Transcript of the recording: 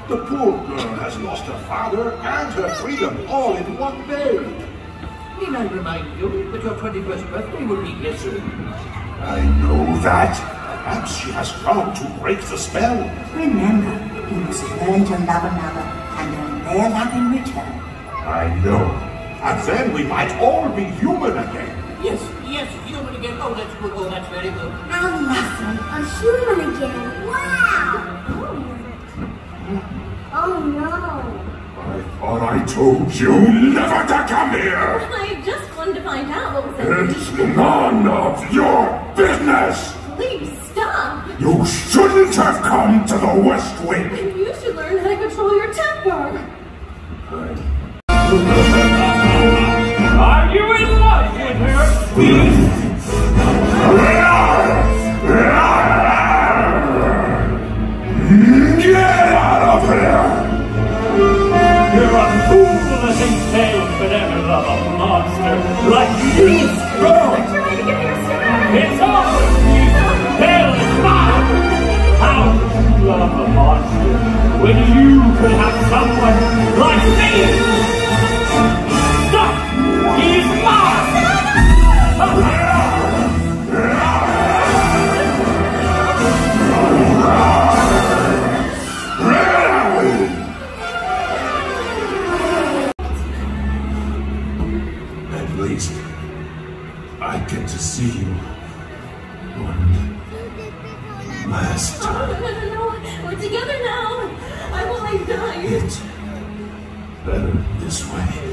The poor girl has lost her father and her freedom all in one day. Need I remind you that your 21st birthday will be here soon? I know that. Perhaps she has come to break the spell. Remember, you must learn to love another and earn their love in return. I know. And then we might all be human again. Yes, human again. Oh, that's good. Oh, that's very good. How lovely. A human again. Wow. Oh no. I thought I told you never to come here. I just wanted to find out what was in It's none of your business. Please stop. You shouldn't have come to the West Wing. You should learn how to control your temper. Are you in love with her, beast? Get out of here! You're a fool to think Tails could ever love a monster like you. I'm trying to get your star. It's over, Beast. Tails is mine. How could you love a monster when you could have someone like me? Stop! He's mine! At least, I get to see you one last time. No. We're together now. I won't die. It's better this way.